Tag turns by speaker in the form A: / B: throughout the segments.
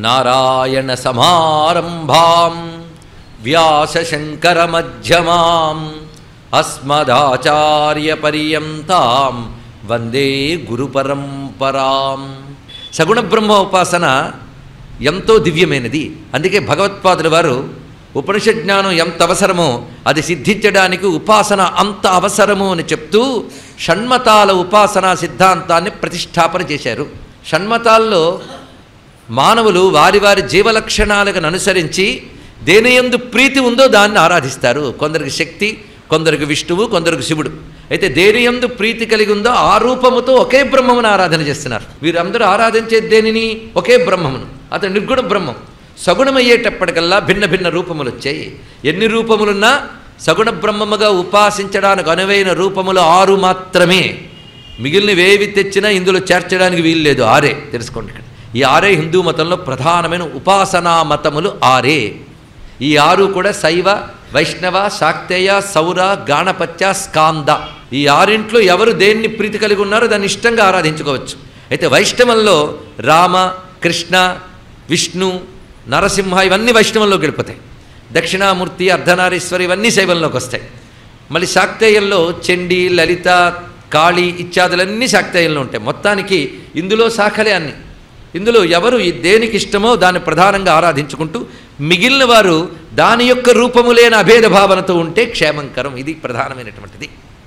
A: నారాయణ సమారంభాం వ్యాసశంకర మధ్యమాం అస్మదాచార్య పర్యంతాం వందే గురు పరంపరాం. సగుణ బ్రహ్మ ఉపాసన ఎంతో దివ్యమైనది. అందుకే భగవత్పాదుల వారు ఉపనిషత్ జ్ఞానం ఎంత అవసరమో అది సిద్ధించడానికి ఉపాసన అంత అవసరము అని చెప్తూ షణ్మతాల ఉపాసనా సిద్ధాంతాన్ని ప్రతిష్టాపన చేశారు. షణ్మతాల్లో మానవులు వారి వారి జీవలక్షణాలను అనుసరించి దేనియందు ప్రీతి ఉందో దాన్ని ఆరాధిస్తారు. కొందరికి శక్తి, కొందరికి విష్ణువు, కొందరికి శివుడు. అయితే దేనియందు ప్రీతి కలిగి ఉందో ఆ రూపముతో ఒకే బ్రహ్మమును ఆరాధన చేస్తున్నారు. వీరందరూ ఆరాధించే దేనిని ఒకే బ్రహ్మమును, అతను నిర్గుణ బ్రహ్మం. సగుణమయ్యేటప్పటికల్లా భిన్న భిన్న రూపములు వచ్చాయి. ఎన్ని రూపములున్నా సగుణ బ్రహ్మముగా ఉపాసించడానికి అనువైన రూపములు 6 మాత్రమే. మిగిలినవేవి తెచ్చినా ఇందులో చేర్చడానికి వీలు లేదు. 6 తెలుసుకోండి. ఇక్కడ ఈ 6 హిందూ మతంలో ప్రధానమైన ఉపాసనా మతములు 6. ఈ 6 కూడా శైవ, వైష్ణవ, శాక్తేయ, సౌర, గాణపత్య, స్కాంద. ఈ 6 ఎవరు దేన్ని ప్రీతి కలిగి ఉన్నారో దాన్ని ఇష్టంగా ఆరాధించుకోవచ్చు. అయితే వైష్ణవంలో రామ, కృష్ణ, విష్ణు, నరసింహ ఇవన్నీ వైష్ణవంలోకి వెళ్ళిపోతాయి. దక్షిణామూర్తి, అర్ధనారీశ్వరి ఇవన్నీ శైవంలోకి వస్తాయి. మళ్ళీ శాక్తేయంలో చండీ, లలిత, కాళీ ఇత్యాదులన్నీ శాక్తేయంలో ఉంటాయి. మొత్తానికి ఇందులో శాఖలే అన్ని. ఇందులో ఎవరు దేనికి ఇష్టమో దాన్ని ప్రధానంగా ఆరాధించుకుంటూ మిగిలిన వారు దాని యొక్క రూపము లేని అభేద భావనతో ఉంటే క్షేమంకరం. ఇది ప్రధానమైనటువంటిది.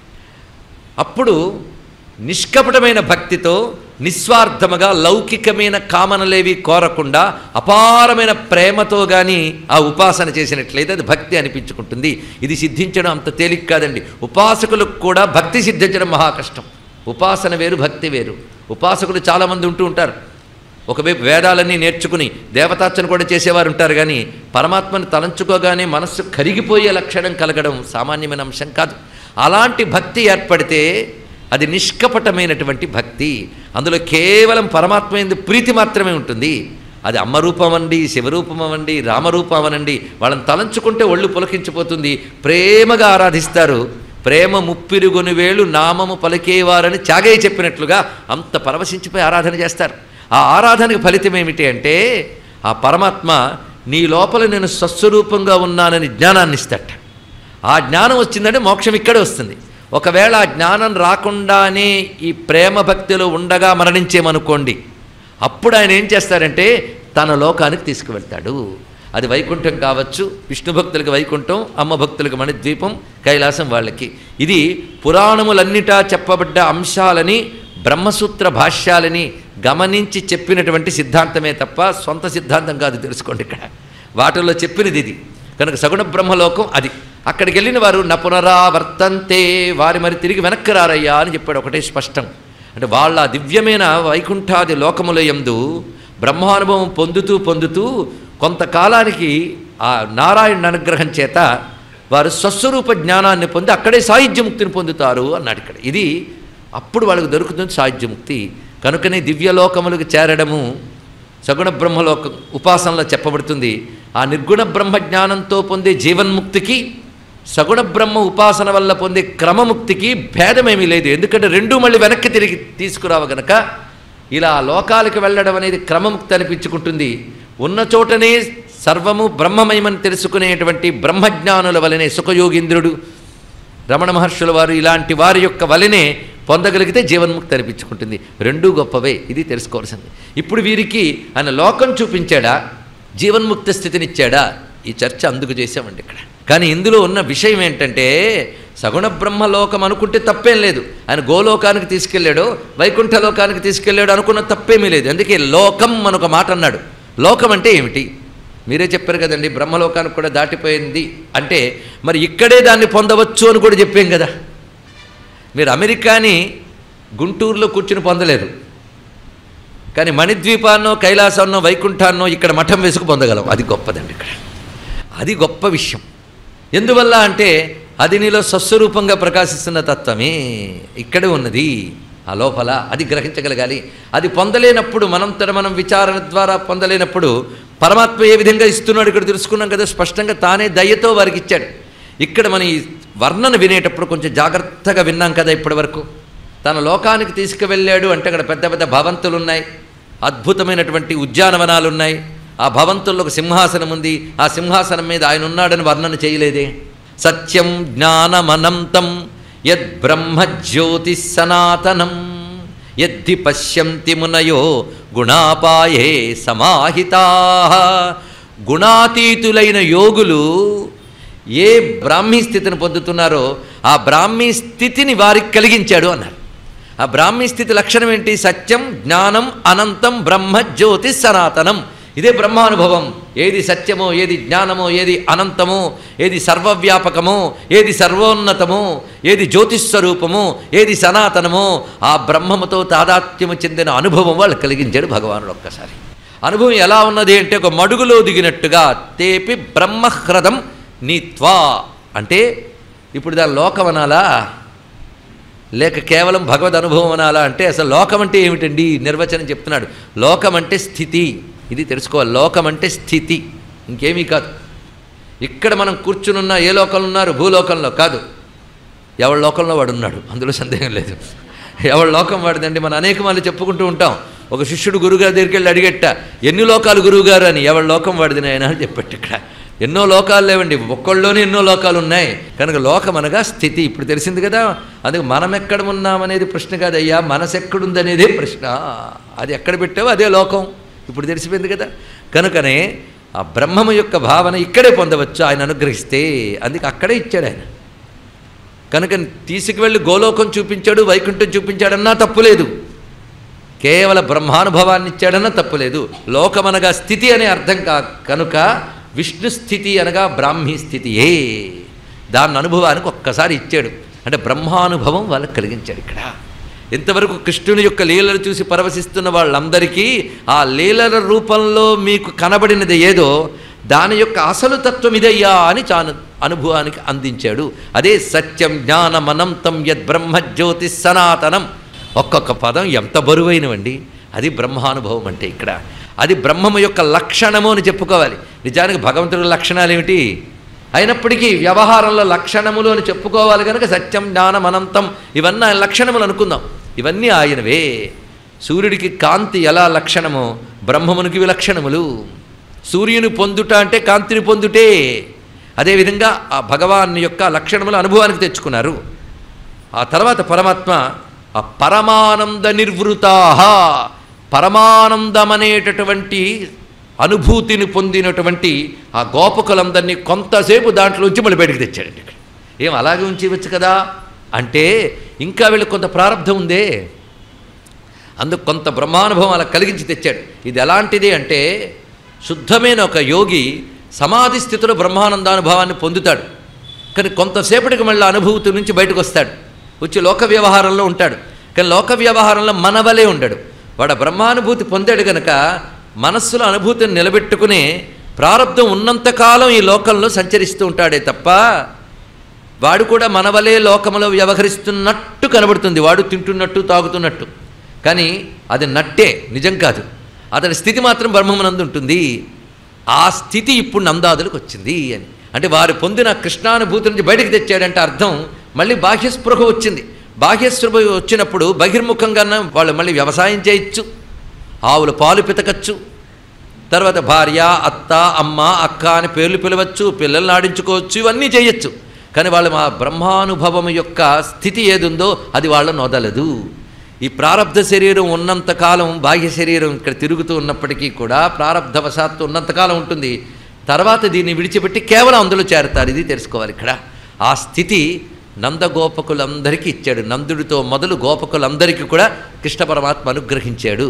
A: అప్పుడు నిష్కపటమైన భక్తితో నిస్వార్థముగా లౌకికమైన కామనలేవి కోరకుండా అపారమైన ప్రేమతో కానీ ఆ ఉపాసన చేసినట్లయితే అది భక్తి అనిపించుకుంటుంది. ఇది సిద్ధించడం అంత తేలిక కాదండి. ఉపాసకులకు కూడా భక్తి సిద్ధించడం మహా కష్టం. ఉపాసన వేరు, భక్తి వేరు. ఉపాసకులు చాలామంది ఉంటూ ఉంటారు. ఒకవైపు వేదాలన్నీ నేర్చుకుని దేవతార్చన కూడా చేసేవారు ఉంటారు. కానీ పరమాత్మను తలంచుకోగానే మనస్సు కరిగిపోయే లక్షణం కలగడం సామాన్యమైన అంశం కాదు. అలాంటి భక్తి ఏర్పడితే అది నిష్కపటమైనటువంటి భక్తి. అందులో కేవలం పరమాత్మ యందు ప్రీతి మాత్రమే ఉంటుంది. అది అమ్మ రూపం అండి, శివరూపం అవండి, రామరూపం అనండి, వాళ్ళని తలంచుకుంటే ఒళ్ళు పులకించిపోతుంది. ప్రేమగా ఆరాధిస్తారు. ప్రేమ ముప్పిరుగుని వేళు నామము పలికేవారని త్యాగయ్య చెప్పినట్లుగా అంత పరవశించిపోయి ఆరాధన చేస్తారు. ఆ ఆరాధనకు ఫలితం ఏమిటి అంటే ఆ పరమాత్మ నీ లోపల నేను స్వస్వరూపంగా ఉన్నానని జ్ఞానాన్ని ఇస్తాట. ఆ జ్ఞానం వచ్చిందంటే మోక్షం ఇక్కడే వస్తుంది. ఒకవేళ ఆ జ్ఞానం రాకుండానే ఈ ప్రేమ భక్తిలో ఉండగా మరణించేమనుకోండి, అప్పుడు ఆయన ఏం చేస్తారంటే తన లోకానికి తీసుకువెళ్తాడు. అది వైకుంఠం కావచ్చు, విష్ణు భక్తులకు వైకుంఠం, అమ్మ భక్తులకు మణిద్వీపం, కైలాసం వాళ్ళకి. ఇది పురాణములన్నిటా చెప్పబడ్డ అంశాలని బ్రహ్మసూత్ర భాష్యాలని గమనించి చెప్పినటువంటి సిద్ధాంతమే తప్ప సొంత సిద్ధాంతం కాదు. తెలుసుకోండి, ఇక్కడ వాటిల్లో చెప్పినది ఇది. కనుక సగుణ బ్రహ్మలోకం అది. అక్కడికి వెళ్ళిన వారు న పునరావర్తంతే, వారి మరి తిరిగి వెనక్కి రారయ్యా అని చెప్పాడు. ఒకటే స్పష్టం. అంటే వాళ్ళ దివ్యమైన వైకుంఠాది లోకముల యందు బ్రహ్మానుభవం పొందుతూ పొందుతూ కొంతకాలానికి ఆ నారాయణ అనుగ్రహం చేత వారు స్వస్వరూప జ్ఞానాన్ని పొంది అక్కడే సాయుధ్యముక్తిని పొందుతారు అన్నాడు ఇక్కడ. ఇది అప్పుడు వాళ్ళకు దొరుకుతుంది సాయుధ్యముక్తి. కనుకనే దివ్యలోకములకు చేరడము సగుణ బ్రహ్మలోక ఉపాసనలో చెప్పబడుతుంది. ఆ నిర్గుణ బ్రహ్మ జ్ఞానంతో పొందే జీవన్ముక్తికి సగుణ బ్రహ్మ ఉపాసన వల్ల పొందే క్రమముక్తికి భేదమేమీ లేదు. ఎందుకంటే రెండూ మళ్ళీ వెనక్కి తిరిగి తీసుకురావు గనక ఇలా లోకాలకు వెళ్ళడం అనేది క్రమముక్తి అనిపించుకుంటుంది. ఉన్న చోటనే సర్వము బ్రహ్మమయమని తెలుసుకునేటువంటి బ్రహ్మజ్ఞానుల వలనే సుఖయోగీంద్రుడు, రమణ మహర్షుల వారు ఇలాంటి వారి యొక్క వలనే పొందగలిగితే జీవన్ముక్తి అనిపించుకుంటుంది. రెండూ గొప్పవే. ఇది తెలుసుకోవాల్సింది. ఇప్పుడు వీరికి ఆయన లోకం చూపించాడా, జీవన్ముక్త స్థితినిచ్చాడా? ఈ చర్చ అందుకు చేసామండి ఇక్కడ. కానీ ఇందులో ఉన్న విషయం ఏంటంటే సగుణ బ్రహ్మలోకం అనుకుంటే తప్పేం లేదు. ఆయన గోలోకానికి తీసుకెళ్ళాడో వైకుంఠ లోకానికి తీసుకెళ్ళాడు అనుకున్న తప్పేమీ లేదు. అందుకే లోకం మనొక మాట అన్నాడు. లోకం అంటే ఏమిటి? మీరే చెప్పారు కదండి, బ్రహ్మలోకానికి కూడా దాటిపోయింది అంటే మరి ఇక్కడే దాన్ని పొందవచ్చు అని కూడా చెప్పాం కదా. మీరు అమెరికాని గుంటూరులో కూర్చుని పొందలేరు, కానీ మణిద్వీపాన్నో కైలాసాన్నో వైకుంఠాన్నో ఇక్కడ మఠం వేసుకు పొందగలం. అది గొప్పదండి ఇక్కడ. అది గొప్ప విషయం. ఎందువల్ల అంటే అది నీలో స్వస్వరూపంగా ప్రకాశిస్తున్న తత్వమే ఇక్కడే ఉన్నది. ఆ లోపల అది గ్రహించగలగాలి. అది పొందలేనప్పుడు మనం విచారణ ద్వారా పొందలేనప్పుడు పరమాత్మ ఏ విధంగా ఇస్తున్నాడు ఇక్కడ తెలుసుకున్నాం కదా. స్పష్టంగా తానే దయతో వారికి ఇచ్చాడు. ఇక్కడ మన ఈ వర్ణన వినేటప్పుడు కొంచెం జాగ్రత్తగా విన్నాం కదా. ఇప్పటి వరకు తన లోకానికి తీసుకువెళ్ళాడు అంటే అక్కడ పెద్ద పెద్ద భవంతులు ఉన్నాయి, అద్భుతమైనటువంటి ఉద్యానవనాలు ఉన్నాయి, ఆ భవంతుల్లో ఒక సింహాసనం ఉంది, ఆ సింహాసనం మీద ఆయన ఉన్నాడని వర్ణన చేయలేదే. సత్యం జ్ఞానమనంతం యద్బ్రహ్మజ్యోతి సనాతనం యద్ధి పశ్యంతి మునయో గుణాపాయే సమాహితాః. గుణాతీతులైన యోగులు ఏ బ్రాహ్మీ స్థితిని పొందుతున్నారో ఆ బ్రాహ్మీ స్థితిని వారికి కలిగించాడు అన్నారు. ఆ బ్రాహ్మీ స్థితి లక్షణం ఏంటి? సత్యం జ్ఞానం అనంతం బ్రహ్మ జ్యోతి సనాతనం. ఇదే బ్రహ్మానుభవం. ఏది సత్యమో, ఏది జ్ఞానమో, ఏది అనంతమో, ఏది సర్వవ్యాపకమో, ఏది సర్వోన్నతమో, ఏది జ్యోతిస్వరూపమో, ఏది సనాతనమో ఆ బ్రహ్మముతో తాదాత్మ్యము చెందిన అనుభవం వాళ్ళు కలిగించాడు భగవానుడు. ఒక్కసారి అనుభవం ఎలా ఉన్నది అంటే ఒక మడుగులో దిగినట్టుగా తేపి బ్రహ్మహ్రదం నీత్వా. అంటే ఇప్పుడు దాని లోకం అనాలా లేక కేవలం భగవద్ అనుభవం అనాలా అంటే అసలు లోకం అంటే ఏమిటండి? నిర్వచనం చెప్తున్నాడు. లోకం అంటే స్థితి. ఇది తెలుసుకోవాలి. లోకం అంటే స్థితి, ఇంకేమీ కాదు. ఇక్కడ మనం కూర్చునున్న ఏ లోకంలో ఉన్నారు? భూలోకంలో కాదు. ఎవరి లోకంలో వాడు ఉన్నాడు, అందులో సందేహం లేదు. ఎవరి లోకం వాడిదండి. మనం అనేక మంది చెప్పుకుంటూ ఉంటాం. ఒక శిష్యుడు గురువుగారి దగ్గరికి వెళ్ళి అడిగట్ట, ఎన్ని లోకాలు గురువుగారు అని. ఎవరి లోకం వాడిది నాయన అని చెప్పట్టు. ఇక్కడ ఎన్నో లోకాలు లేవండి, ఒక్కళ్ళలోనే ఎన్నో లోకాలు ఉన్నాయి. కనుక లోకం అనగా స్థితి. ఇప్పుడు తెలిసింది కదా. అందుకే మనం ఎక్కడ ఉన్నామనేది ప్రశ్న కాదయ్యా, మనసు ఎక్కడుందనేదే ప్రశ్న. అది ఎక్కడ పెట్టావో అదే లోకం. ఇప్పుడు తెలిసిపోయింది కదా. కనుకనే ఆ బ్రహ్మము యొక్క భావన ఇక్కడే పొందవచ్చు ఆయన అనుగ్రహిస్తే. అందుకే అక్కడే ఇచ్చాడు ఆయన. కనుక తీసుకువెళ్ళి గోలోకం చూపించాడు, వైకుంఠం చూపించాడన్నా తప్పులేదు. కేవల బ్రహ్మానుభవాన్ని ఇచ్చాడన్నా తప్పులేదు. లోకమనగా స్థితి అనే అర్థం కనుక విష్ణు స్థితి అనగా బ్రాహ్మీ స్థితియే. దాన్ని అనుభవానికి ఒక్కసారి ఇచ్చాడు. అంటే బ్రహ్మానుభవం వాళ్ళకి కలిగించాడు. ఇక్కడ ఇంతవరకు కృష్ణుని యొక్క లీలలు చూసి పరవశిస్తున్న వాళ్ళందరికీ ఆ లీలల రూపంలో మీకు కనబడినది ఏదో దాని యొక్క అసలు తత్వం ఇదయ్యా అని అనుభవానికి అందించాడు. అదే సత్యం జ్ఞానమనంతం యద్బ్రహ్మజ్యోతి సనాతనం. ఒక్కొక్క పదం ఎంత బరువైనవండి. అది బ్రహ్మానుభవం అంటే ఇక్కడ. అది బ్రహ్మము యొక్క లక్షణము అని చెప్పుకోవాలి. నిజానికి భగవంతుడి లక్షణాలు ఏమిటి అయినప్పటికీ వ్యవహారంలో లక్షణములు అని చెప్పుకోవాలి. కనుక సత్యం జ్ఞానం అనంతం ఇవన్నీ ఆయన లక్షణములు అనుకుందాం. ఇవన్నీ ఆయనవే. సూర్యుడికి కాంతి ఎలా లక్షణమో బ్రహ్మమునికి విలక్షణములు. సూర్యుని పొందుట అంటే కాంతిని పొందుటే. అదేవిధంగా ఆ భగవాన్ యొక్క లక్షణములు అనుభవానికి తెచ్చుకున్నారు. ఆ తర్వాత పరమాత్మ ఆ పరమానంద నిర్వృతాహ, పరమానందమనేటటువంటి అనుభూతిని పొందినటువంటి ఆ గోపకులందరినీ కొంతసేపు దాంట్లోంచి మళ్ళీ బయటకు తెచ్చాడండి. ఇక్కడ ఏం అలాగే ఉంచవచ్చు కదా అంటే ఇంకా వీళ్ళకి కొంత ప్రారంధం ఉందే, అందుకు కొంత బ్రహ్మానుభవం అలా కలిగించి తెచ్చాడు. ఇది ఎలాంటిది అంటే శుద్ధమైన ఒక యోగి సమాధి స్థితిలో బ్రహ్మానందానుభవాన్ని పొందుతాడు. కానీ కొంతసేపటికి మళ్ళీ అనుభూతి నుంచి బయటకు వస్తాడు, వచ్చి లోక వ్యవహారంలో ఉంటాడు. కానీ లోక వ్యవహారంలో మనవలే ఉండడు. వాడు బ్రహ్మానుభూతి పొందాడు కనుక మనస్సులో అనుభూతిని నిలబెట్టుకునే ప్రారంధం ఉన్నంతకాలం ఈ లోకంలో సంచరిస్తూ ఉంటాడే తప్ప వాడు కూడా మనవలే లోకంలో వ్యవహరిస్తున్నట్టు కనబడుతుంది. వాడు తింటున్నట్టు తాగుతున్నట్టు, కానీ అది నట్టే, నిజం కాదు. అతని స్థితి మాత్రం బ్రహ్మమునందు ఉంటుంది. ఆ స్థితి ఇప్పుడు నందాదులకు వచ్చింది అని అంటే వారు పొందిన కృష్ణానుభూతి నుంచి బయటకు తెచ్చాడంటే అర్థం మళ్ళీ బాహ్యస్పృహ వచ్చింది. బాహ్యస్పృహ వచ్చినప్పుడు బహిర్ముఖంగా వాళ్ళు మళ్ళీ వ్యవసాయం చేయొచ్చు, ఆవులు పాలు పితకచ్చు, తర్వాత భార్య, అత్త, అమ్మ, అక్క అని పేర్లు పిలవచ్చు, పిల్లల్ని ఆడించుకోవచ్చు, ఇవన్నీ చేయొచ్చు. కానీ వాళ్ళు మా బ్రహ్మానుభవం యొక్క స్థితి ఏదుందో అది వాళ్ళను వదలదు. ఈ ప్రారబ్ధ శరీరం ఉన్నంతకాలం బాహ్య శరీరం ఇక్కడ తిరుగుతూ ఉన్నప్పటికీ కూడా ప్రారబ్ధవశాత్తు ఉన్నంతకాలం ఉంటుంది. తర్వాత దీన్ని విడిచిపెట్టి కేవలం అందులో చేరతారు. ఇది తెలుసుకోవాలి ఇక్కడ. ఆ స్థితి నందగోపకులందరికీ ఇచ్చాడు. నందుడితో మొదలు గోపకులందరికీ కూడా కృష్ణ పరమాత్మ అనుగ్రహించాడు.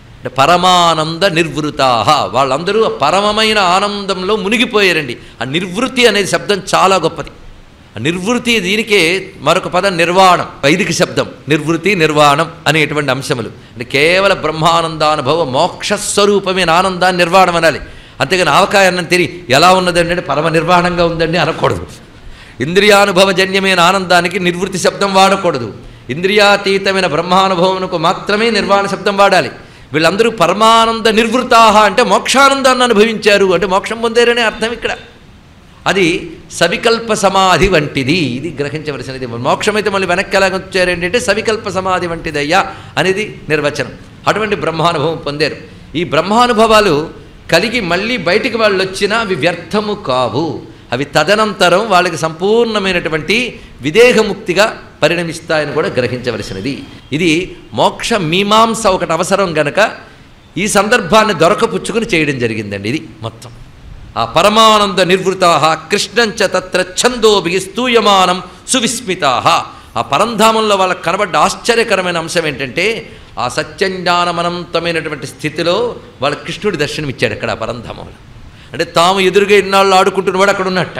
A: పరమానంద నిర్వృతాహ, వాళ్ళందరూ పరమమైన ఆనందంలో మునిగిపోయారండి. ఆ నిర్వృతి అనేది శబ్దం చాలా గొప్పది. ఆ నిర్వృతి దీనికే మరొక పదం నిర్వాణం, వైదిక శబ్దం నిర్వృతి నిర్వాణం అనేటువంటి అంశములు. అంటే కేవల బ్రహ్మానందానుభవ మోక్షస్వరూపమైన ఆనందాన్ని నిర్వాణం అనాలి. అంతేగాని ఆవకాయన్నం తిరిగి ఎలా ఉన్నదండి అంటే పరమ నిర్వాణంగా ఉందండి అనకూడదు. ఇంద్రియానుభవజన్యమైన ఆనందానికి నిర్వృతి శబ్దం వాడకూడదు. ఇంద్రియాతీతమైన బ్రహ్మానుభవమునకు మాత్రమే నిర్వాణ శబ్దం వాడాలి. వీళ్ళందరూ పరమానంద నిర్వృతాహ అంటే మోక్షానందాన్ని అనుభవించారు అంటే మోక్షం పొందారనే అర్థం ఇక్కడ. అది సవికల్ప సమాధి వంటిది. ఇది గ్రహించవలసినది. మోక్షమైతే మళ్ళీ వెనక్కి ఎలాగ వచ్చారండి అంటే సవికల్ప సమాధి వంటిదయ్యా అనేది నిర్వచనం. అటువంటి బ్రహ్మానుభవం పొందారు. ఈ బ్రహ్మానుభవాలు కలిగి మళ్ళీ బయటికి వాళ్ళు వచ్చినా అవి వ్యర్థము కావు, అవి తదనంతరం వాళ్ళకి సంపూర్ణమైనటువంటి విదేహముక్తిగా పరిణమిస్తాయని కూడా గ్రహించవలసినది. ఇది మోక్ష మీమాంస ఒకటి అవసరం గనక ఈ సందర్భాన్ని దొరకపుచ్చుకుని చేయడం జరిగిందండి. ఇది మొత్తం ఆ పరమానంద నిర్వృతా కృష్ణంచ తత్ర ఛందోభి స్తూయమానం సువిస్మితా. ఆ పరంధామంలో వాళ్ళకు కనబడ్డ ఆశ్చర్యకరమైన అంశం ఏంటంటే ఆ సత్యజ్ఞానమనంతమైనటువంటి స్థితిలో వాళ్ళ కృష్ణుడి దర్శనం ఇచ్చాడు అక్కడ ఆ పరంధామంలో. అంటే తాము ఎదురుగా ఇన్నాళ్ళు ఆడుకుంటున్నవాడు అక్కడ ఉన్నట్ట.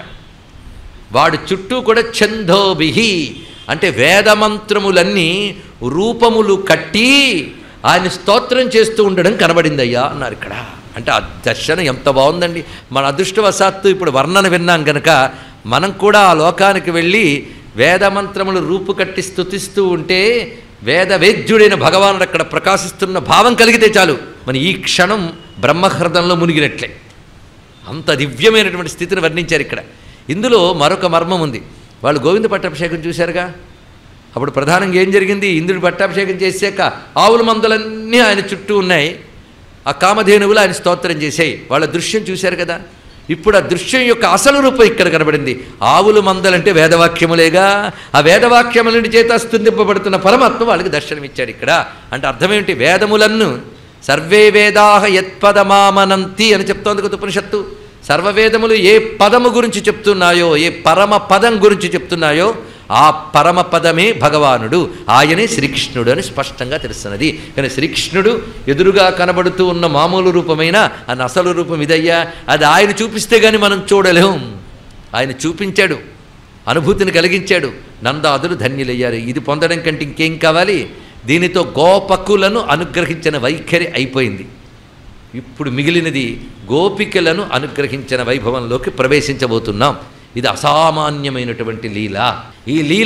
A: వాడు చుట్టూ కూడా ఛందోభిహి అంటే వేదమంత్రములన్నీ రూపములు కట్టి ఆయన స్తోత్రం చేస్తూ ఉండడం కనబడిందయ్యా అన్నారు ఇక్కడ. అంటే ఆ దర్శనం ఎంత బాగుందండి. మన అదృష్టవశాత్తు ఇప్పుడు వర్ణన విన్నాం కనుక మనం కూడా ఆ లోకానికి వెళ్ళి వేదమంత్రములు రూపు కట్టి స్తుతిస్తూ ఉంటే వేదవేద్యుడైన భగవానుడు అక్కడ ప్రకాశిస్తున్న భావం కలిగితే చాలు మన ఈ క్షణం బ్రహ్మహృదంలో మునిగినట్లే. అంత దివ్యమైనటువంటి స్థితిని వర్ణించారు ఇక్కడ. ఇందులో మరొక మర్మం ఉంది. వాళ్ళు గోవింద పట్టాభిషేకం చూశారుగా, అప్పుడు ప్రధానంగా ఏం జరిగింది? ఇంద్రుడి పట్టాభిషేకం చేశాక ఆవుల మందలన్నీ ఆయన చుట్టూ ఉన్నాయి, ఆ కామధేనువులు ఆయన స్తోత్రం చేశాయి. వాళ్ళ దృశ్యం చూశారు కదా. ఇప్పుడు ఆ దృశ్యం యొక్క అసలు రూపం ఇక్కడ కనబడింది. ఆవులు మందలంటే వేదవాక్యములేగా, ఆ వేదవాక్యములని చేత స్తుతింపబడుతున్న పరమాత్మ వాళ్ళకి దర్శనమిచ్చాడు ఇక్కడ. అంటే అర్థమేమిటి? వేదములను సర్వే వేదాహ యత్పదమామనంతి అని చెప్తోంది కదా ఉపనిషత్తు. సర్వవేదములు ఏ పదము గురించి చెప్తున్నాయో, ఏ పరమ పదం గురించి చెప్తున్నాయో ఆ పరమపదమే భగవానుడు, ఆయనే శ్రీకృష్ణుడు అని స్పష్టంగా తెలుస్తున్నది. కానీ శ్రీకృష్ణుడు ఎదురుగా కనబడుతూ ఉన్న మామూలు రూపమైన అని అసలు రూపం ఇదయ్యా, అది ఆయన చూపిస్తే కానీ మనం చూడలేం. ఆయన చూపించాడు, అనుభూతిని కలిగించాడు, నందాదులు ధన్యులయ్యారు. ఇది పొందడం కంటే ఇంకేం కావాలి? దీనితో గోపకులను అనుగ్రహించిన వైఖరి అయిపోయింది. ఇప్పుడు మిగిలినది గోపికలను అనుగ్రహించిన వైభవంలోకి ప్రవేశించబోతున్నాం. ఇది అసామాన్యమైనటువంటి లీల. ఈ లీల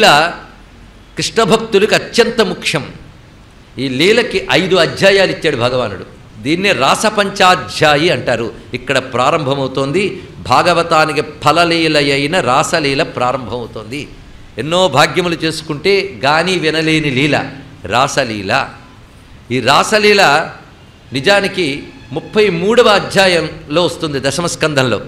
A: కృష్ణ భక్తులకు అత్యంత ముఖ్యం. ఈ లీలకి 5 అధ్యాయాలు ఇచ్చాడు భగవానుడు. దీన్నే రాసపంచాధ్యాయి అంటారు. ఇక్కడ ప్రారంభమవుతోంది భాగవతానికి ఫలలీల అయిన రాసలీల ప్రారంభమవుతోంది. ఎన్నో భాగ్యములు చేసుకుంటే గాని వినలేని లీల రాసలీల. ఈ రాసలీల నిజానికి 33వ అధ్యాయంలో వస్తుంది దశమస్కంధంలో.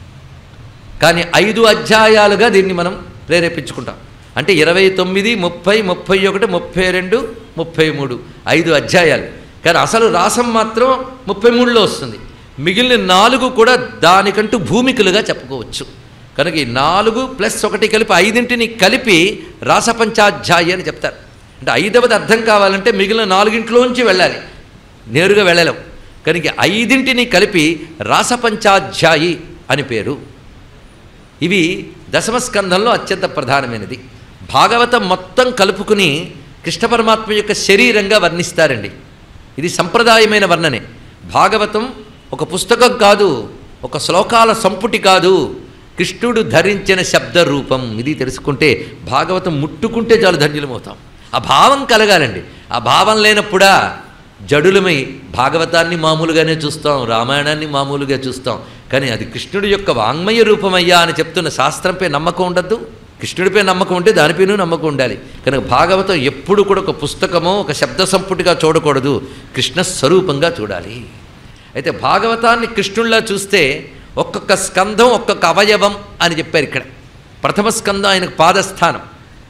A: కానీ 5 అధ్యాయాలుగా దీన్ని మనం ప్రేరేపించుకుంటాం. అంటే 29, 30, 31, 32, 33 5 అధ్యాయాలు. కానీ అసలు రాసం మాత్రం 33లో వస్తుంది. మిగిలిన 4 కూడా దానికంటూ భూమికలుగా చెప్పుకోవచ్చు. కనుక ఈ 4 + 1 కలిపి 5ంటిని కలిపి రాసపంచాధ్యాయి అని చెప్తారు. అంటే 5వది అర్థం కావాలంటే మిగిలిన 4ంటిలోంచి వెళ్ళాలి, నేరుగా వెళ్ళలేం. కనుక 5ంటిని కలిపి రాసపంచాధ్యాయి అని పేరు. ఇవి దశమస్కంధంలో అత్యంత ప్రధానమైనది. భాగవతం మొత్తం కలుపుకుని కృష్ణ పరమాత్మ యొక్క శరీరంగా వర్ణిస్తారండి. ఇది సంప్రదాయమైన వర్ణనే. భాగవతం ఒక పుస్తకం కాదు, ఒక శ్లోకాల సంపుటి కాదు, కృష్ణుడు ధరించిన శబ్ద రూపం. ఇది తెలుసుకుంటే భాగవతం ముట్టుకుంటే చాలు ధన్యులమవుతాం. ఆ భావం కలగాలండి. ఆ భావం లేనప్పుడా జడులమై భాగవతాన్ని మామూలుగానే చూస్తాం, రామాయణాన్ని మామూలుగా చూస్తాం. కానీ అది కృష్ణుడి యొక్క వాంగ్మయ రూపమయ్యా అని చెప్తున్న శాస్త్రంపై నమ్మకం ఉండద్దు. కృష్ణుడిపై నమ్మకం ఉంటే దానిపైనూ నమ్మకం ఉండాలి. కనుక భాగవతం ఎప్పుడు కూడా ఒక పుస్తకమో ఒక శబ్ద సంపుటిగా చూడకూడదు, కృష్ణ స్వరూపంగా చూడాలి. అయితే భాగవతాన్ని కృష్ణుడిలా చూస్తే ఒక్కొక్క స్కంధం ఒక్కొక్క అవయవం అని చెప్పారు ఇక్కడ. ప్రథమ స్కంధం ఆయనకు పాదస్థానం,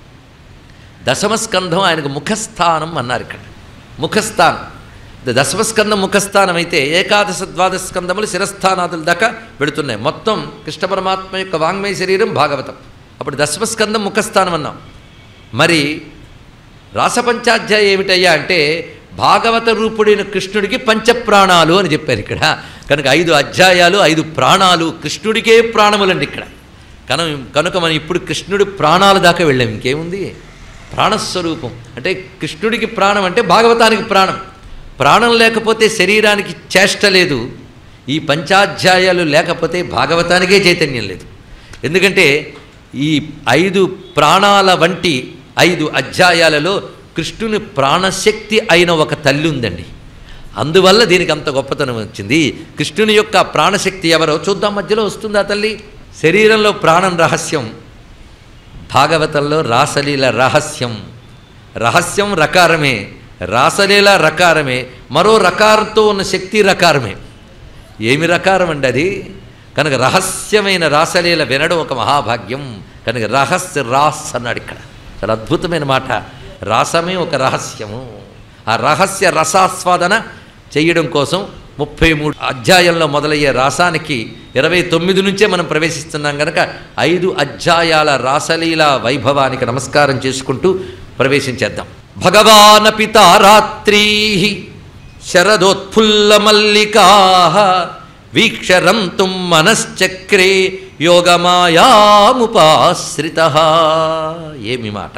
A: దశమస్కంధం ఆయనకు ముఖస్థానం అన్నారు ఇక్కడ. ముఖస్థానం దశమస్కంధం ముఖస్థానం అయితే ఏకాదశ ద్వాదశ స్కంధములు శిరస్థానాదుల దాకా వెళుతున్నాయి. మొత్తం కృష్ణ పరమాత్మ యొక్క వాంగ్మయ శరీరం భాగవతం. అప్పుడు దశమస్కంధం ముఖస్థానం అన్నాం. మరి రాసపంచాధ్యాయం ఏమిటయ్యా అంటే భాగవత రూపుడైన కృష్ణుడికి పంచప్రాణాలు అని చెప్పారు ఇక్కడ. కనుక 5 అధ్యాయాలు 5 ప్రాణాలు, కృష్ణుడికే ప్రాణములండి ఇక్కడ. కనుక మనం ఇప్పుడు కృష్ణుడి ప్రాణాల దాకా వెళ్ళాం. ఇంకేముంది? ప్రాణస్వరూపం అంటే కృష్ణుడికి ప్రాణం అంటే భాగవతానికి ప్రాణం. ప్రాణం లేకపోతే శరీరానికి చేష్ట లేదు. ఈ పంచాధ్యాయాలు లేకపోతే భాగవతానికే చైతన్యం లేదు. ఎందుకంటే ఈ 5 ప్రాణాల వంటి 5 అధ్యాయాలలో కృష్ణుని ప్రాణశక్తి అయిన ఒక తల్లి ఉందండి. అందువల్ల దీనికి అంత గొప్పతనం వచ్చింది. కృష్ణుని యొక్క ప్రాణశక్తి ఎవరో చూద్దాం. మధ్యలో వస్తుంది ఆ తల్లి. శరీరంలో ప్రాణం రహస్యం, భాగవతంలో రాసలీల రహస్యం. రహస్యం రకారమే, రాసలీల రకారమే, మరో రకారంతో ఉన్న శక్తి రకారమే. ఏమి రకారం అండి అది. కనుక రహస్యమైన రాసలీల వినడం ఒక మహాభాగ్యం. కనుక రహస్య రాస్ అన్నాడు ఇక్కడ. చాలా అద్భుతమైన మాట. రాసమే ఒక రహస్యము. ఆ రహస్య రసాస్వాదన చేయడం కోసం 33 అధ్యాయంలో మొదలయ్యే రాసానికి 29 నుంచే మనం ప్రవేశిస్తున్నాం కనుక 5 అధ్యాయాల రాసలీల వైభవానికి నమస్కారం చేసుకుంటూ ప్రవేశించేద్దాం. భగవానపి తారాత్రీ శరదోత్ఫుల్ల మల్లికా వీక్షరంతుం మనశ్చక్రే యోగమాయాముపాశ్రిత. ఏమి మాట!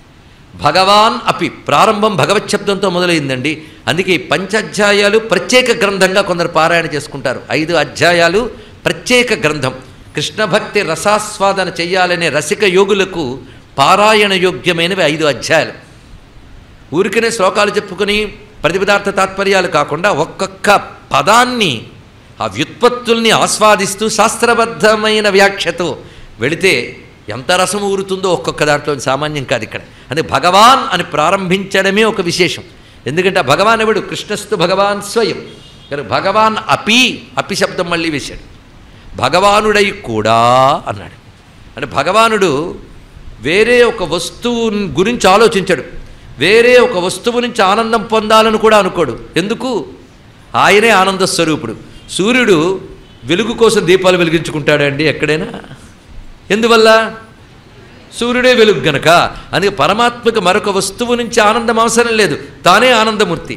A: భగవాన్ అపి ప్రారంభం భగవత్ శబ్దంతో మొదలైందండి. అందుకే ఈ 5 అధ్యాయాలు ప్రత్యేక గ్రంథంగా కొందరు పారాయణ చేసుకుంటారు. 5 అధ్యాయాలు ప్రత్యేక గ్రంథం. కృష్ణ భక్తి రసాస్వాదన చెయ్యాలనే రసిక యోగులకు పారాయణ యోగ్యమైనవి 5 అధ్యాయాలు. ఊరికనే శ్లోకాలు చెప్పుకుని ప్రతిపదార్థ తాత్పర్యాలు కాకుండా ఒక్కొక్క పదాన్ని ఆ వ్యుత్పత్తుల్ని ఆస్వాదిస్తూ శాస్త్రబద్ధమైన వ్యాఖ్యతో వెళితే ఎంత రసం ఊరుతుందో ఒక్కొక్క దాంట్లో సామాన్యం కాదు ఇక్కడ. అంటే భగవాన్ అని ప్రారంభించడమే ఒక విశేషం. ఎందుకంటే ఆ భగవాన్ ఎవడు? కృష్ణస్తు భగవాన్ స్వయం. కనుక భగవాన్ అపి, అపి శబ్దం మళ్ళీ వేశాడు. భగవానుడై కూడా అన్నాడు. అంటే భగవానుడు వేరే ఒక వస్తువు గురించి ఆలోచించాడు. వేరే ఒక వస్తువు నుంచి ఆనందం పొందాలని కూడా అనుకోడు. ఎందుకు? ఆయనే ఆనంద స్వరూపుడు. సూర్యుడు వెలుగు కోసం దీపాలు వెలిగించుకుంటాడండి ఎక్కడైనా? ఎందువల్ల? సూర్యుడే వెలుగు గనక. అందుకే పరమాత్మకు మరొక వస్తువు నుంచి ఆనందం అవసరం లేదు. తానే ఆనందమూర్తి.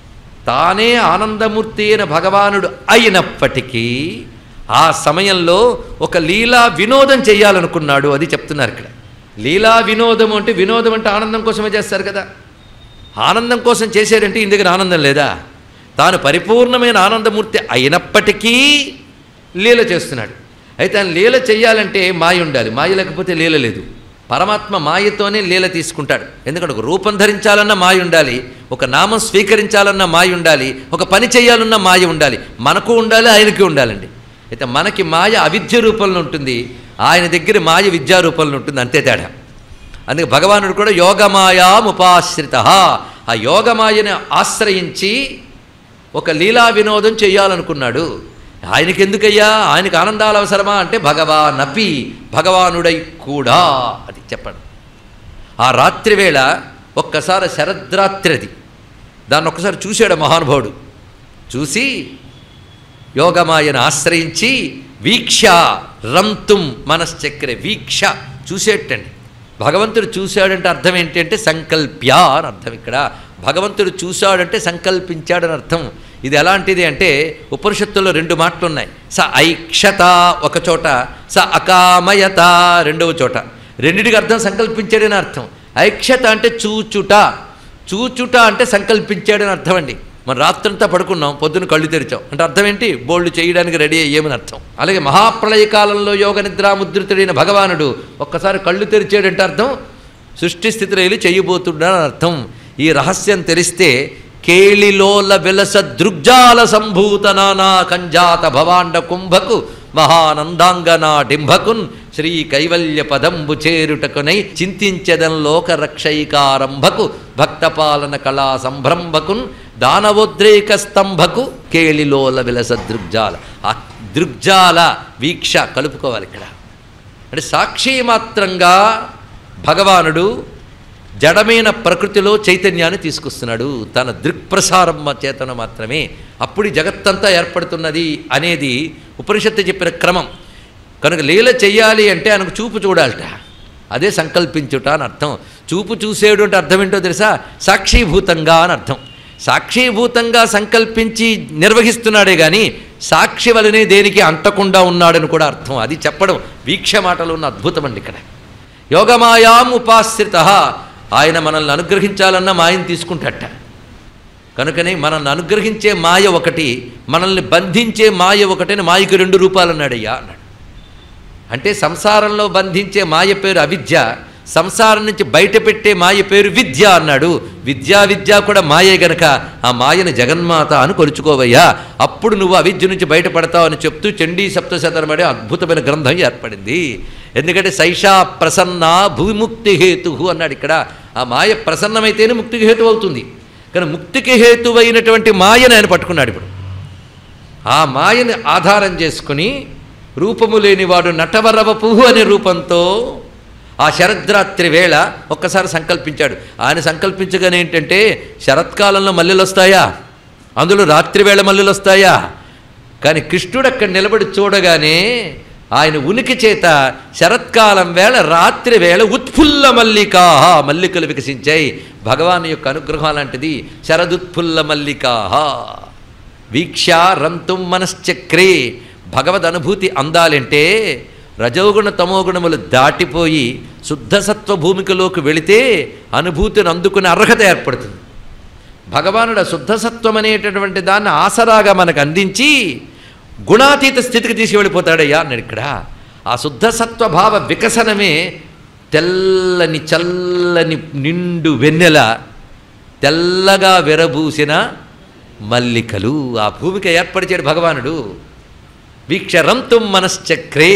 A: తానే ఆనందమూర్తి అయిన భగవానుడు అయినప్పటికీ ఆ సమయంలో ఒక లీలా వినోదం చేయాలనుకున్నాడు. అది చెప్తున్నారు ఇక్కడ. లీలా వినోదం అంటే, వినోదం అంటే ఆనందం కోసమే చేస్తారు కదా. ఆనందం కోసం చేశాడంటే ఇందుకు ఆనందం లేదా? తాను పరిపూర్ణమైన ఆనందమూర్తి అయినప్పటికీ లీల చేస్తున్నాడు. అయితే ఆయన లీల చెయ్యాలంటే మాయ ఉండాలి. మాయ లేకపోతే లీల లేదు. పరమాత్మ మాయతోనే లీల తీసుకుంటాడు. ఎందుకంటే ఒక రూపం ధరించాలన్న మాయ ఉండాలి, ఒక నామం స్వీకరించాలన్న మాయ ఉండాలి, ఒక పని చేయాలన్న మాయ ఉండాలి. మనకు ఉండాలి, ఆయనకి ఉండాలండి. అయితే మనకి మాయ అవిద్య రూపంలో ఉంటుంది, ఆయన దగ్గర మాయ విద్యా రూపంలో ఉంటుంది. అంతే తేడా. అందుకే భగవానుడు కూడా యోగమాయాముపాశ్రిత. ఆ యోగమాయని ఆశ్రయించి ఒక లీలా వినోదం చేయాలనుకున్నాడు. ఆయనకి ఎందుకయ్యా? ఆయనకు ఆనందాలు అవసరమా అంటే భగవానపి, భగవానుడై కూడా. అది చెప్పండి. ఆ రాత్రి వేళ ఒక్కసారి శరద్రాత్రి అది, దాన్ని ఒక్కసారి చూశాడు మహానుభావుడు. చూసి యోగమాయను ఆశ్రయించి వీక్ష రంతుం మనశ్చక్రే. వీక్ష చూసేటండి. భగవంతుడు చూశాడంటే అర్థం ఏంటి అంటే సంకల్ప్య అని అర్థం. ఇక్కడ భగవంతుడు చూశాడంటే సంకల్పించాడని అర్థం. ఇది ఎలాంటిది అంటే ఉపనిషత్తుల్లో 2 మాటలు ఉన్నాయి. స ఐక్షత ఒక చోట, స అకామయత రెండవ చోట. రెండిటికి అర్థం సంకల్పించాడని అర్థం. ఐక్షత అంటే చూచుట, చూచుట అంటే సంకల్పించాడని అర్థం అండి. మనం రాత్రంతా పడుకున్నాం, పొద్దున కళ్ళు తెరిచాం అంటే అర్థం ఏంటి? బోల్డ్ చేయడానికి రెడీ అయ్యేమని అర్థం. అలాగే మహాప్రళయ కాలంలో యోగ నిద్రాముద్రితుడైన భగవానుడు ఒక్కసారి కళ్ళు తెరిచాడంటే అర్థం సృష్టి స్థితిలో వెళ్ళి చేయబోతున్నాడని అర్థం. ఈ రహస్యం తెలిస్తే కేళిలోల విలస దృగ్జాల సంభూత నానా కంజాత భవాండ కుంభకు మహానందాంగనా డింభకున్ శ్రీ కైవల్య పదంబు చేరుటకునై చింతించెదం లోక రక్షైకారంభకు భక్తపాలన కళా సంభ్రంభకున్ దానవోద్రేక స్తంభకు కేళిలోల విలస దృగ్జాల. ఆ దృగ్జాల వీక్ష కలుపుకోవాలి ఇక్కడ. అంటే సాక్షి మాత్రంగా భగవానుడు జడమైన ప్రకృతిలో చైతన్యాన్ని తీసుకొస్తున్నాడు. తన దృక్ప్రసారం చేతన మాత్రమే అప్పుడు జగత్తంతా ఏర్పడుతున్నది అనేది ఉపనిషత్తు చెప్పిన క్రమం. కనుక లీల చెయ్యాలి అంటే ఆయనకు చూపు చూడాలట. అదే సంకల్పించుట అని అర్థం. చూపు చూసేడు అంటే అర్థం ఏంటో తెలుసా? సాక్షీభూతంగా అని అర్థం. సాక్షీభూతంగా సంకల్పించి నిర్వహిస్తున్నాడే కానీ సాక్షి వలనే దేనికి అంటకుండా ఉన్నాడని కూడా అర్థం. అది చెప్పడం వీక్ష మాటలో ఉన్న అద్భుతం అండి ఇక్కడ. యోగమాయాం ఉపాశ్రిత. ఆయన మనల్ని అనుగ్రహించాలన్న మాయను తీసుకుంటాట. కనుకనే మనల్ని అనుగ్రహించే మాయ ఒకటి, మనల్ని బంధించే మాయ ఒకటని మాయకు 2 రూపాలు అన్నాడయ్యా అన్నాడు. అంటే సంసారంలో బంధించే మాయ పేరు అవిద్య, సంసారం నుంచి బయటపెట్టే మాయ పేరు విద్య అన్నాడు. విద్య కూడా మాయే గనక ఆ మాయను జగన్మాత అని కొలుచుకోవయ్యా, అప్పుడు నువ్వు అవిద్య నుంచి బయటపడతావు అని చెప్తూ చండీ సప్తశతం అనే అద్భుతమైన గ్రంథం ఏర్పడింది. ఎందుకంటే సైషా ప్రసన్న భూముక్తి హేతు అన్నాడు ఇక్కడ. ఆ మాయ ప్రసన్నమైతేనే ముక్తికి హేతు అవుతుంది. కానీ ముక్తికి హేతువైనటువంటి మాయను ఆయన పట్టుకున్నాడు. ఇప్పుడు ఆ మాయని ఆధారం చేసుకుని రూపము లేనివాడు నటవరవపు అనే రూపంతో ఆ శరద్రాత్రి వేళ ఒక్కసారి సంకల్పించాడు. ఆయన సంకల్పించగానే ఏంటంటే శరత్కాలంలో మల్లెలు వస్తాయా, అందులో రాత్రివేళ మల్లెలు వస్తాయా? కానీ కృష్ణుడు అక్కడ నిలబడి చూడగానే ఆయన ఉనికి చేత శరత్కాలం వేళ రాత్రి వేళ ఉత్ఫుల్ల మల్లికా మల్లికలు వికసించాయి. భగవాన్ యొక్క అనుగ్రహం లాంటిది. శరదుత్ఫుల్ల మల్లికా వీక్ష రంతుం మనశ్చక్రే. భగవద్ అనుభూతి అందాలంటే రజోగుణ తమోగుణములు దాటిపోయి శుద్ధసత్వ భూమికలోకి వెళితే అనుభూతిని అందుకునే అర్హత ఏర్పడుతుంది. భగవానుడు శుద్ధసత్వం అనేటటువంటి దాన్ని ఆసరాగా మనకు అందించి గుణాతీత స్థితికి తీసుకువెళ్ళిపోతాడయ్యా అన్నాడు ఇక్కడ. ఆ శుద్ధసత్వ భావ వికసనమే తెల్లని చల్లని నిండు వెన్నెల, తెల్లగా విరబూసిన మల్లికలు. ఆ భూమిక ఏర్పరిచాడు భగవానుడు. వీక్షరంతుం మనశ్చక్రే.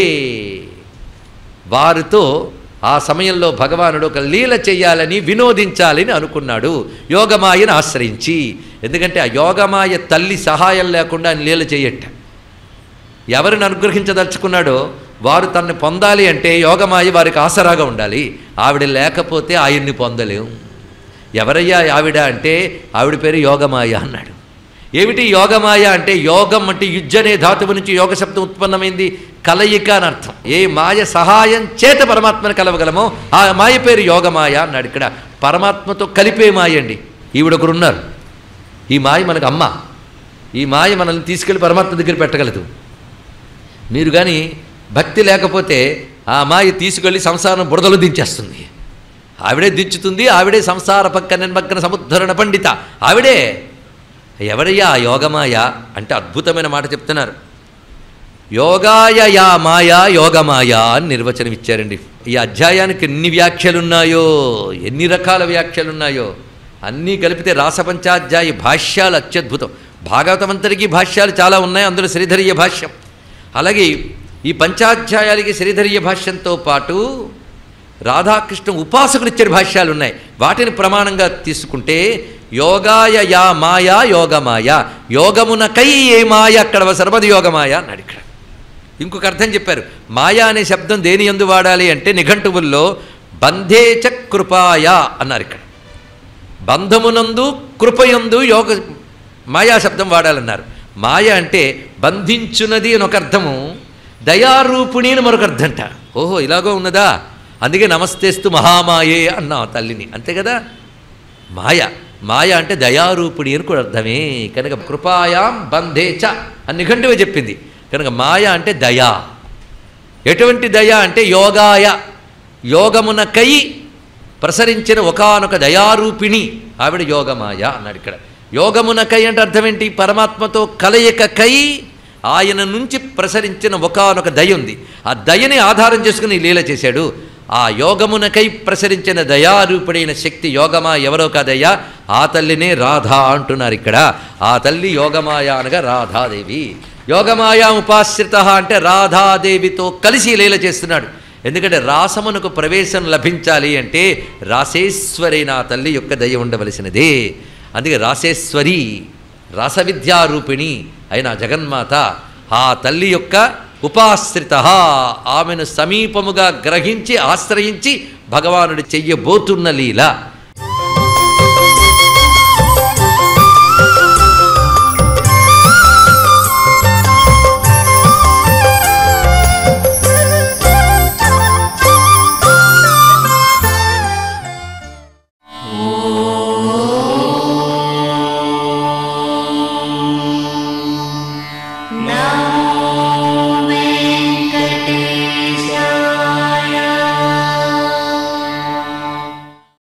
A: వారితో ఆ సమయంలో భగవానుడు ఒక లీల చెయ్యాలని వినోదించాలని అనుకున్నాడు యోగమాయను ఆశ్రయించి. ఎందుకంటే ఆ యోగమాయ తల్లి సహాయం లేకుండా ఆయన లీల చెయ్యట. ఎవరిని అనుగ్రహించదలుచుకున్నాడో వారు తనని పొందాలి అంటే యోగమాయ వారికి ఆసరాగా ఉండాలి. ఆవిడ లేకపోతే ఆయన్ని పొందలేం. ఎవరయ్యా ఆవిడ అంటే ఆవిడ పేరు యోగమాయ అన్నాడు. ఏమిటి యోగమాయ అంటే? యోగం అంటే యుజ్జ అనే ధాతువు నుంచి యోగ శబ్దం ఉత్పన్నమైంది. కలయిక అని అర్థం. ఏ మాయ సహాయం చేత పరమాత్మను కలవగలమో ఆ మాయ పేరు యోగమాయ అన్నాడు ఇక్కడ. పరమాత్మతో కలిపే మాయ అండి. ఈవిడొకరున్నారు. ఈ మాయ మనకు అమ్మ. ఈ మాయ మనల్ని తీసుకెళ్ళి పరమాత్మ దగ్గర పెట్టగలదు. మీరు కానీ భక్తి లేకపోతే ఆ మాయ తీసుకెళ్ళి సంసారం బురదలు దించేస్తుంది. ఆవిడే దించుతుంది. ఆవిడే సంసార పక్కన సముద్ధరణ పండిత ఆవిడే. ఎవరయ్యా యోగమాయ అంటే అద్భుతమైన మాట చెప్తున్నారు. యోగాయ యా మాయా యోగమాయ అని నిర్వచనం ఇచ్చారండి. ఈ అధ్యాయానికి ఎన్ని వ్యాఖ్యలున్నాయో, ఎన్ని రకాల వ్యాఖ్యలున్నాయో అన్నీ కలిపితే రాసపంచాధ్యాయ భాష్యాలు అత్యద్భుతం. భాగవతం అంతటికీ భాష్యాలు చాలా ఉన్నాయి. అందులో శ్రీధరీయ భాష్యం. అలాగే ఈ పంచాధ్యాయాలకి శ్రీధరీయ భాష్యంతో పాటు రాధాకృష్ణ ఉపాసకులు ఇచ్చే భాష్యాలు ఉన్నాయి. వాటిని ప్రమాణంగా తీసుకుంటే యోగాయ యా మాయా యోగమాయ. యోగమునకై ఏ మాయ అక్కడ సర్వది యోగమాయ అన్నాడు ఇక్కడ. ఇంకొక అర్థం చెప్పారు. మాయా అనే శబ్దం దేని యందు వాడాలి అంటే నిఘంటువుల్లో బంధేచ కృపాయ అన్నారు ఇక్కడ. బంధమునందు కృపయందు యోగ మాయా శబ్దం వాడాలన్నారు. మాయ అంటే బంధించున్నది అని ఒక అర్థము, దయారూపిణి అని మరొక అర్థంట. ఓహో ఇలాగో ఉన్నదా, అందుకే నమస్తేస్తు మహామాయే అన్నాం తల్లిని, అంతే కదా. మాయ అంటే దయారూపిణి అని కూడా అర్థమే. కనుక కృపాయాం బంధేచ అని నిఘంటువే చెప్పింది. కనుక మాయ అంటే దయా. ఎటువంటి దయ అంటే యోగాయ, యోగమునకై ప్రసరించిన ఒకానొక దయారూపిణి ఆవిడ యోగమాయ అన్నాడు ఇక్కడ. యోగమునకై అంటే అర్థం ఏంటి? పరమాత్మతో కలయికకై ఆయన నుంచి ప్రసరించిన ఒకానొక దయ ఉంది. ఆ దయని ఆధారం చేసుకుని లీల చేశాడు. ఆ యోగమునకై ప్రసరించిన దయారూపుడైన శక్తి యోగమా ఎవరో కాదయ్యా, ఆ తల్లినే రాధా అంటున్నారు ఇక్కడ. ఆ తల్లి యోగమాయ అనగా రాధాదేవి. యోగమాయా ఉపాశ్రిత అంటే రాధాదేవితో కలిసి లీల చేస్తున్నాడు. ఎందుకంటే రాసమునకు ప్రవేశం లభించాలి అంటే రాసేశ్వరైన ఆ తల్లి యొక్క దయ ఉండవలసినదే. అందుకే రాసేశ్వరి, రసవిద్యారూపిణి అయిన జగన్మాత ఆ తల్లి యొక్క ఉపాశ్రిత, ఆమెను సమీపముగా గ్రహించి ఆశ్రయించి భగవానుడు చెయ్యబోతున్న లీల